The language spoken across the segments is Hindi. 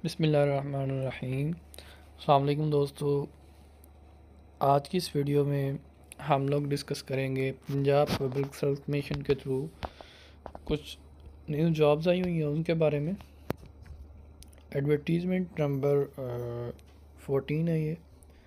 बिस्मिल्लाहिर्रहमानिर्रहीम। अस्सलाम वालेकुम दोस्तों, आज की इस वीडियो में हम लोग डिस्कस करेंगे पंजाब पब्लिक सर्विस कमीशन के थ्रू कुछ न्यू जॉब्स आई हुई हैं उनके बारे में। एडवर्टीज़मेंट नंबर 14 है, ये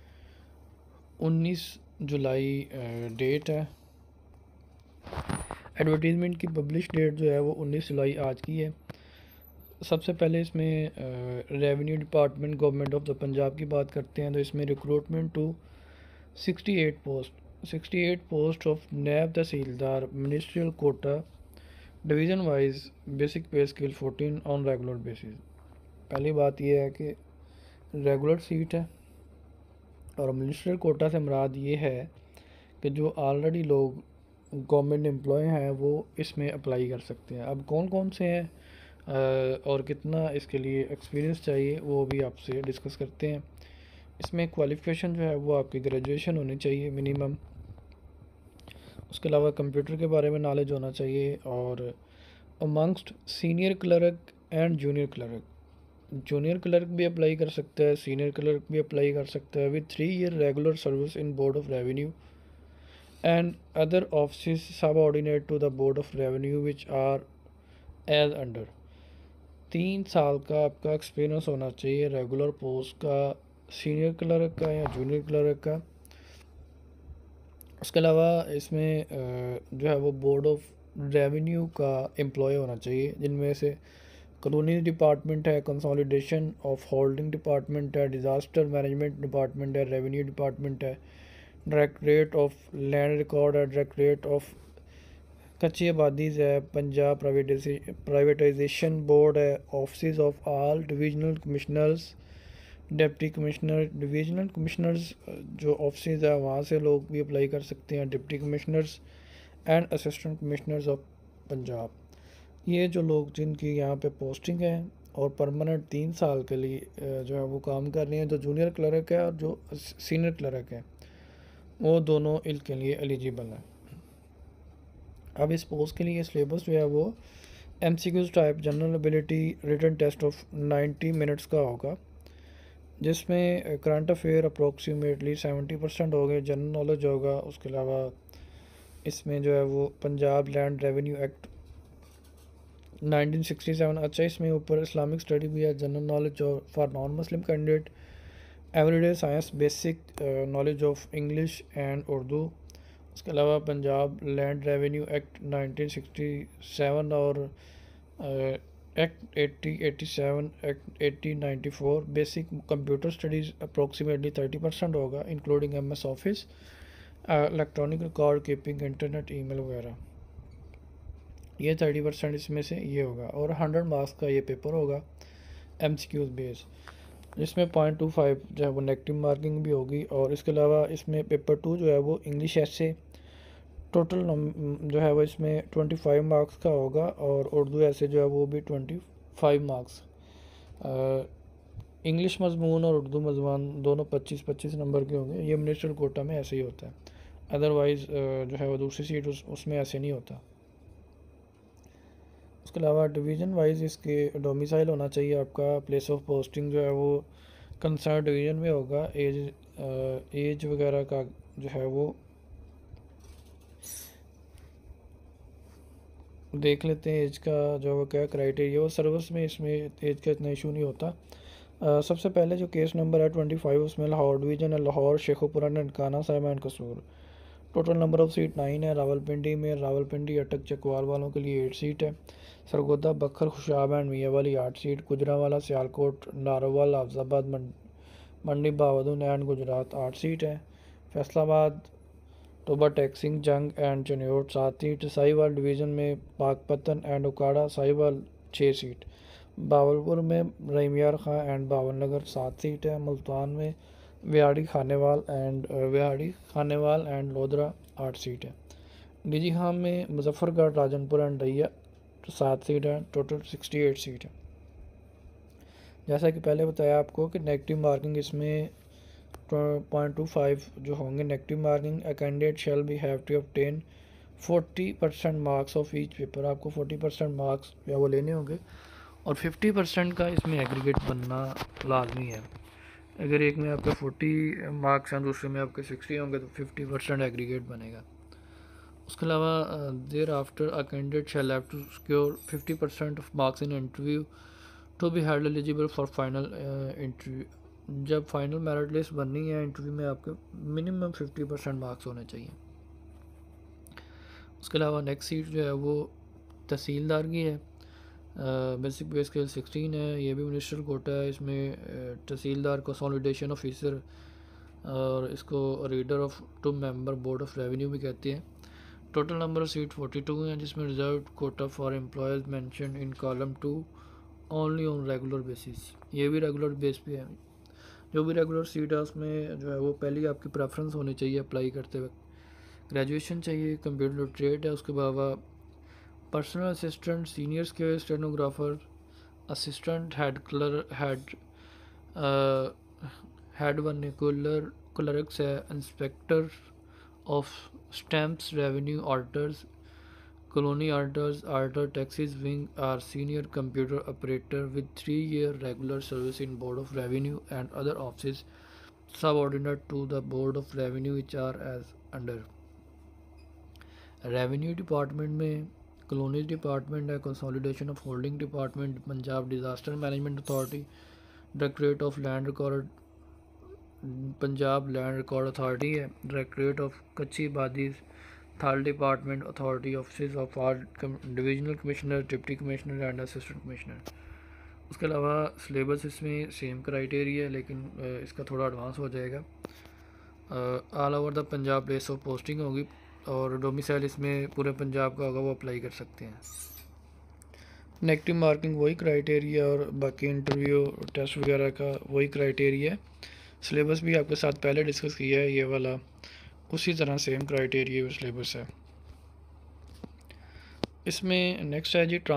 19 जुलाई डेट है। एडवर्टीज़मेंट की पब्लिश डेट जो है वो 19 जुलाई आज की है। सबसे पहले इसमें revenue department government of the Punjab की बात करते हैं तो इसमें रिक्रूटमेंट टू 68 पोस्ट ऑफ नैब तहसीलदार ministerial quota division wise basic pay scale 14 on regular basis. पहली बात यह है कि रेगुलर सीट है और मिनिस्ट्रियल कोटा से मुराद ये है कि जो ऑलरेडी लोग गवर्नमेंट एम्प्लॉय हैं वो इसमें अप्लाई कर सकते हैं। अब कौन कौन से हैं और कितना इसके लिए एक्सपीरियंस चाहिए वो भी आपसे डिस्कस करते हैं। इसमें क्वालिफ़िकेशन जो है वो आपकी ग्रेजुएशन होनी चाहिए मिनिमम। उसके अलावा कंप्यूटर के बारे में नॉलेज होना चाहिए। और amongst senior clerk and junior clerk भी अप्लाई कर सकता है, सीनियर क्लर्क भी अप्लाई कर सकता है with 3 year regular service in board of revenue and other office subordinate to the board of revenue which are as under. 3 साल का आपका एक्सपीरियंस होना चाहिए रेगुलर पोस्ट का, सीनियर क्लर्क का या जूनियर क्लर्क का। उसके अलावा इसमें जो है वो बोर्ड ऑफ रेवेन्यू का एम्प्लॉय होना चाहिए, जिनमें से कानूनी डिपार्टमेंट है, कंसोलिडेशन ऑफ होल्डिंग डिपार्टमेंट है, डिज़ास्टर मैनेजमेंट डिपार्टमेंट है, रेवेन्यू डिपार्टमेंट है, डायरेक्टरेट ऑफ लैंड रिकॉर्ड है, डायरेक्टरेट ऑफ कच्ची आबादीज़ है, पंजाब प्राइवेटाइजेशन बोर्ड है, office of all divisional commissioners, deputy commissioner, divisional commissioners जो ऑफिस है वहाँ से लोग भी अप्लाई कर सकते हैं, deputy commissioners and assistant commissioners of Punjab. ये जो लोग जिनकी यहाँ पे पोस्टिंग है और परमानेंट 3 साल के लिए जो है वो काम कर रहे हैं, जो जूनियर क्लर्क है और जो सीनियर क्लर्क है वो दोनों इनके लिए एलिजिबल हैं। अब इस पोस्ट के लिए सिलेबस जो है वो MCQs type general ability written test of 90 minutes का होगा, जिसमें करंट अफेयर अप्रोक्सीमेटली 70% हो गए, जनरल नॉलेज होगा। उसके अलावा इसमें जो है वो पंजाब लैंड रेवेन्यू एक्ट 1967, अच्छा इसमें ऊपर इस्लामिक स्टडी भी है, जनरल नॉलेज और for non Muslim candidate everyday science, basic knowledge of English and Urdu. उसके अलावा पंजाब लैंड रेवेन्यू एक्ट 1967 और act 8087, act 8094, basic computer studies approximately 30% होगा, including MS office, electronic record keeping, internet, email वगैरह। ये 30% इसमें से ये होगा और 100 मार्क्स का ये पेपर होगा MCQs बेस, जिसमें 0.25 जो है वो नेगेटिव मार्किंग भी होगी। और इसके अलावा इसमें पेपर 2 जो है वो इंग्लिश ऐसे टोटल जो है वो इसमें 25 मार्क्स का होगा और उर्दू ऐसे जो है वो भी 25 मार्क्स। इंग्लिश मजमून और उर्दू मजमून दोनों 25-25 नंबर के होंगे। ये मिनिस्ट्रियल कोटा में ऐसे ही होता है, अदरवाइज़ जो है वो दूसरी सीट उसमें ऐसे नहीं होता। उसके अलावा डिवीज़न वाइज इसके डोमिसाइल होना चाहिए आपका, प्लेस ऑफ पोस्टिंग जो है वो कंसर्न डिवीज़न में होगा। एज वगैरह का जो है वो देख लेते हैं, एज का जो वो क्या क्राइटेरिया, वो सर्विस में इसमें एज का इतना इशू नहीं होता। सबसे पहले जो केस नंबर है 25, उसमें लाहौर डिवीज़न है, Lahore, Sheikhupura, Nankana Sahib and Kasur. Total number of seat 9 है। रावलपिंडी में रावलपिंडी अटक चकवाल वालों के लिए 8 सीट है। सरगोदा, बखर, Khushab and Mianwali 8 seat. Gujranwala, Sialkot, Narowal, Hafizabad, Mandi, Bahauddin and Gujrat 8 seat है। Faisalabad, Toba, Tek Singh, Jhang and Chiniot 7 seat. Sahiwal division में पाकपतन एंड उकाड़ा, साहिवाल 6 सीट। बावलपुर में रहीमियार खां एंड बावलनगर 7 सीट है। मुल्तान में व्याड़ी खानेवाल एंड लोधरा 8 सीट है। डीजी खां में मुजफ्फरगढ़, राजनपुर एंड डैया 7 सीट है। टोटल 68 सीट है। जैसा कि पहले बताया आपको कि नेगेटिव मार्किंग इसमें 0.25 जो होंगे negative marking. A candidate shall be have to obtain 40% marks of each paper. आपको 40% मार्क्स या वो लेने होंगे और 50% का इसमें एग्रीगेट बनना लाजमी है। अगर एक में आपके 40 मार्क्स हैं, दूसरे में आपके 60 होंगे तो 50% एग्रीगेट बनेगा। उसके अलावा thereafter a candidate shall have to secure 50% of marks in interview to be held eligible for final interview. जब फाइनल मेरिट लिस्ट बननी है इंटरव्यू में आपके मिनिमम 50% मार्क्स होने चाहिए। उसके अलावा नेक्स्ट सीट जो है वो तहसीलदार की है। बेसिक पे स्केल 16 है, ये भी मिनिस्ट्रियल कोटा है। इसमें तहसीलदार कंसोलिडेशन ऑफिसर और इसको reader of 2 member board of revenue भी कहते हैं। टोटल नंबर ऑफ सीट 42 हैं, जिसमें reserve quota for employees mention in column 2 only on regular basis. ये भी रेगुलर बेस पे है। जो भी रेगुलर सीट है उसमें जो है वो पहले आपकी प्रेफरेंस होनी चाहिए अप्लाई करते वक्त। ग्रेजुएशन चाहिए, कंप्यूटर लिटरेट है। उसके अलावा personal assistant, senior scale stenographer, assistant head vernacular clerks है, inspector of stamps, revenue auditors, colony auditors, auditor taxes wing are senior computer operator with 3 year regular service in board of revenue and other office subordinate to the board of revenue which are as under. Revenue department में कॉलोनीज डिपार्टमेंट है, consolidation of holding department, Punjab disaster management authority, directorate of land record Punjab land record authority है, डायरेक्टरेट ऑफ कच्ची आबादी, third department authority office of all divisional commissioner, deputy commissioner and assistant commissioner. उसके अलावा सिलेबस इसमें सेम क्राइटेरिया है, लेकिन इसका थोड़ा एडवांस हो जाएगा। All over the Punjab place of posting होगी और डोमिसाइल इसमें पूरे पंजाब का होगा, वो अप्लाई कर सकते हैं। नेगेटिव मार्किंग वही क्राइटेरिया और बाकी इंटरव्यू टेस्ट वगैरह का वही क्राइटेरिया है। सिलेबस भी आपके साथ पहले डिस्कस किया है, ये वाला उसी तरह सेम क्राइटेरिया सिलेबस है। इसमें नेक्स्ट है जी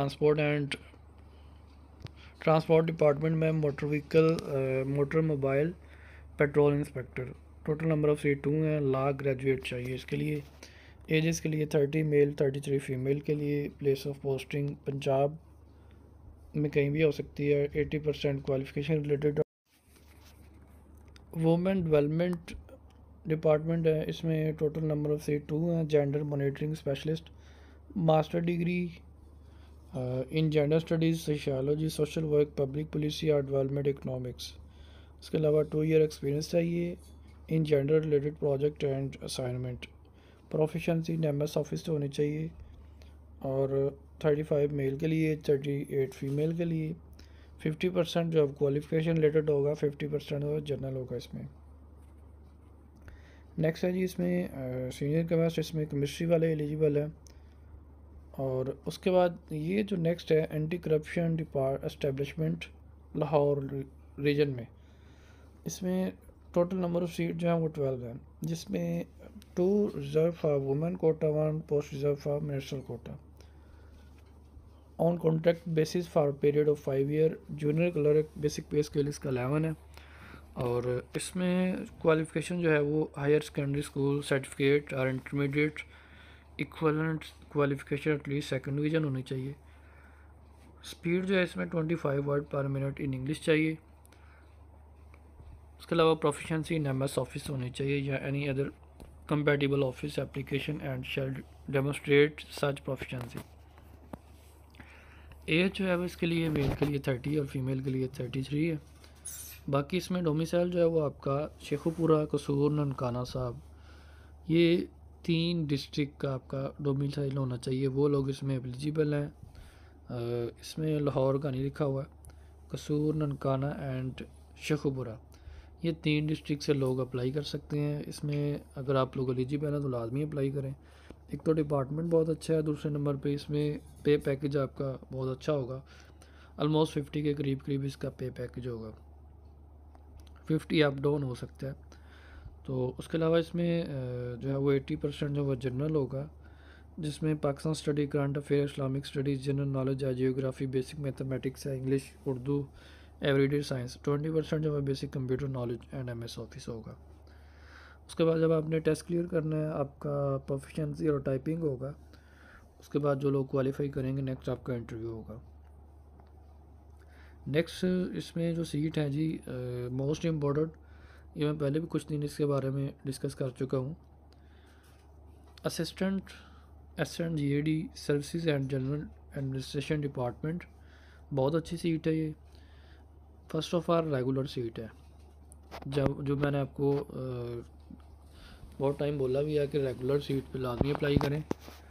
ट्रांसपोर्ट डिपार्टमेंट में motor vehicle motor mobile patrol inspector. Total number of seat 2 हैं। लॉ ग्रेजुएट चाहिए इसके लिए। एजेस के लिए 30 मेल 33 फीमेल के लिए। प्लेस ऑफ पोस्टिंग पंजाब में कहीं भी हो सकती है। 80% qualification related. Women development department है, इसमें टोटल नंबर ऑफ़ सीट 2 हैं। Gender monitoring specialist, master degree in gender studies, sociology, social work, public policy और डेवलपमेंट इकोनॉमिक्स। इसके अलावा 2 year एक्सपीरियंस चाहिए in gender related project and assignment. Proficiency in MS office होनी चाहिए और 35 मेल के लिए, 38 फीमेल के लिए। 50% जो क्वालिफिकेशन रिलेटेड होगा, 50% जनरल होगा इसमें। नेक्स्ट है जी इसमें सीनियर केमिस्ट, इसमें केमिस्ट्री वाले एलिजिबल हैं। और उसके बाद ये जो नेक्स्ट है anti corruption establishment Lahore region में, इसमें टोटल नंबर ऑफ़ सीट जो हैं वो 12 हैं, जिसमें 2 reserve for women quota, 1 post reserve for ministerial quota. On contract basis for period of 5 year। Junior clerk basic pay scale इसका 11 है और इसमें क्वालिफ़िकेशन जो है वो हायर सेकेंडरी स्कूल सर्टिफिकेट और intermediate equivalent qualification at least 2nd division होनी चाहिए। स्पीड जो है इसमें 25 वर्ड पर मिनट इन इंग्लिश चाहिए। उसके अलावा प्रोफिशेंसी इन MS ऑफिस होनी चाहिए या any other compatible office application and shall demonstrate such proficiency. As जो है वो इसके लिए मेल के लिए 30 और फीमेल के लिए 33 है। बाकी इसमें डोमिसाइल जो है वो आपका शेखुपुरा, कसूर, ननकाना साहब, ये 3 डिस्ट्रिक्ट का आपका डोमिसाइल होना चाहिए। वो लोग इसमें एलिजिबल हैं। इसमें लाहौर का नहीं लिखा हुआ है। कसूर, ननकाना एंड शेखुपुरा, ये 3 डिस्ट्रिक्ट से लोग अप्लाई कर सकते हैं। इसमें अगर आप लोग एलिजिबल हैं तो लाजमी अप्लाई करें। एक तो डिपार्टमेंट बहुत अच्छा है, दूसरे नंबर पे इसमें पे पैकेज आपका बहुत अच्छा होगा। ऑलमोस्ट 50 के करीब करीब इसका पे पैकेज होगा, 50 अप डाउन हो सकता है। तो उसके अलावा इसमें जो है वो 80% जो वो जनरल होगा, जिसमें Pakistan study, current affair, Islamic studies, general knowledge है, जियोग्राफी, बेसिक मैथमेटिक्स है, इंग्लिश, उर्दू, एवरीडे साइंस। 20% जो है basic computer knowledge and MS office होगा। उसके बाद जब आपने टेस्ट क्लियर करना है, आपका प्रोफिशिएंसी और टाइपिंग होगा। उसके बाद जो लोग क्वालिफाई करेंगे नेक्स्ट आपका इंटरव्यू होगा। नेक्स्ट इसमें जो सीट है जी, मोस्ट इम्पोर्टेंट, ये मैं पहले भी कुछ दिन इसके बारे में डिस्कस कर चुका हूँ। Assistant S and GAD services and general administration department, बहुत अच्छी सीट है ये। First of all regular seat है। जब जो मैंने आपको बहुत टाइम बोला भी है कि रेगुलर सीट पे लाजमी अप्लाई करें।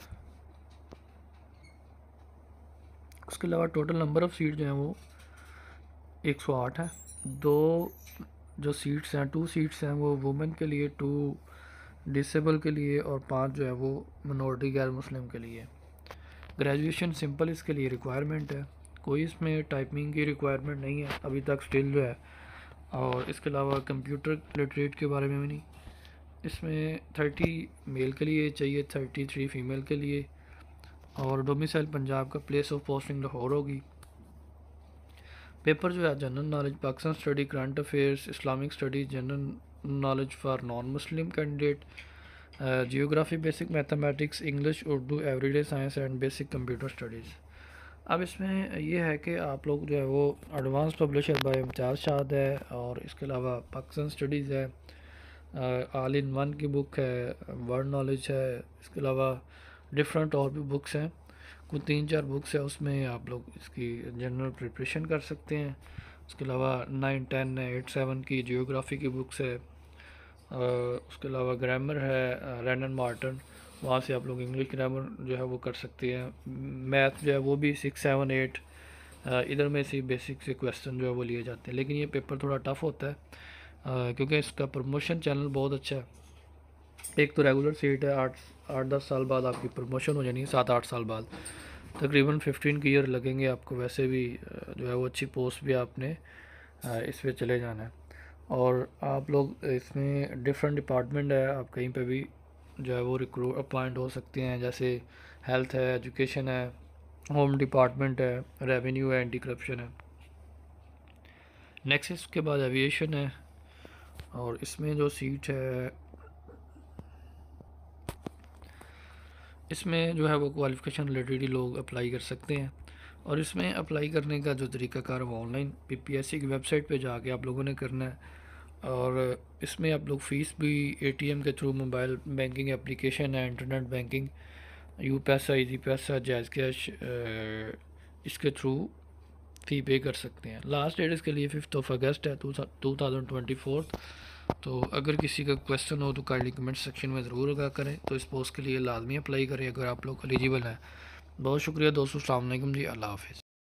उसके अलावा टोटल नंबर ऑफ़ सीट जो हैं वो 108 है। दो जो सीट्स हैं, 2 सीट्स हैं वो वुमेन के लिए, 2 डिसेबल के लिए, और 5 जो है वो मिनॉरिटी गैर मुस्लिम के लिए। ग्रेजुएशन सिंपल इसके लिए रिक्वायरमेंट है, कोई इसमें टाइपिंग की रिक्वायरमेंट नहीं है अभी तक स्टिल जो है। और इसके अलावा कंप्यूटर लिटरेट के बारे में भी नहीं। इसमें 30 मेल के लिए चाहिए, 33 फीमेल के लिए, और डोमिसाइल पंजाब का, प्लेस ऑफ पोस्टिंग लाहौर होगी। पेपर जो है general knowledge, Pakistan study, current affairs, Islamic study, general knowledge for non Muslim candidate, geography, basic mathematics, English, Urdu, everyday science and basic computer studies. अब इसमें ये है कि आप लोग जो है वो एडवांस पब्लिशर बाय इम्तियाज़ शाद है, और इसके अलावा पाकिस्तान स्टडीज़ है, ऑल इन वन की बुक है, वर्ड नॉलेज है, इसके अलावा डिफरेंट और भी बुक्स हैं, कुछ 3-4 बुक्स है, उसमें आप लोग इसकी जनरल प्रिपरेशन कर सकते हैं। उसके अलावा 9, 10 है, 8, 7 की जियोग्राफी की बुक्स है। उसके अलावा ग्रामर है, रैनन मार्टन, वहाँ से आप लोग इंग्लिश ग्रामर जो है वो कर सकते हैं। मैथ जो है वो भी 6, 7, 8 इधर में से बेसिक से क्वेश्चन जो है वो लिए जाते हैं, लेकिन ये पेपर थोड़ा टफ़ होता है क्योंकि इसका प्रमोशन चैनल बहुत अच्छा है। एक तो रेगुलर सीट है, 8-10 साल बाद आपकी प्रमोशन हो जानी है, 7-8 साल बाद, तकरीबन 15 ईयर लगेंगे आपको। वैसे भी जो है वो अच्छी पोस्ट भी आपने इस पर चले जाना है। और आप लोग इसमें डिफरेंट डिपार्टमेंट है, आप कहीं पे भी जो है वो रिक्रूट अपॉइंट हो सकते हैं, जैसे हेल्थ है, एजुकेशन है, होम डिपार्टमेंट है, रेवेन्यू है, एंटी करप्शन है। नेक्स्ट इसके बाद एविएशन है, और इसमें जो सीट है इसमें जो है वो क्वालिफ़िकेशन रिलेटेड ही लोग अप्लाई कर सकते हैं। और इसमें अप्लाई करने का जो तरीकाकार वो ऑनलाइन पीपीएससी की वेबसाइट पे जाके आप लोगों ने करना है। और इसमें आप लोग फ़ीस भी एटीएम के थ्रू, मोबाइल बैंकिंग एप्लीकेशन है, internet banking, U Paisa, easy Paisa, Jazz Cash, इसके थ्रू फ़ी पे कर सकते हैं। लास्ट डेट इसके लिए 5 अगस्त है 2024। तो अगर किसी का क्वेश्चन हो तो काइंडली कमेंट सेक्शन में ज़रूर लगा करें। तो इस पोस्ट के लिए लाजमी अप्लाई करें अगर आप लोग एलिजिबल हैं। बहुत शुक्रिया दोस्तों, अस्सलाम वालेकुम जी, अल्लाह हाफ़िज़।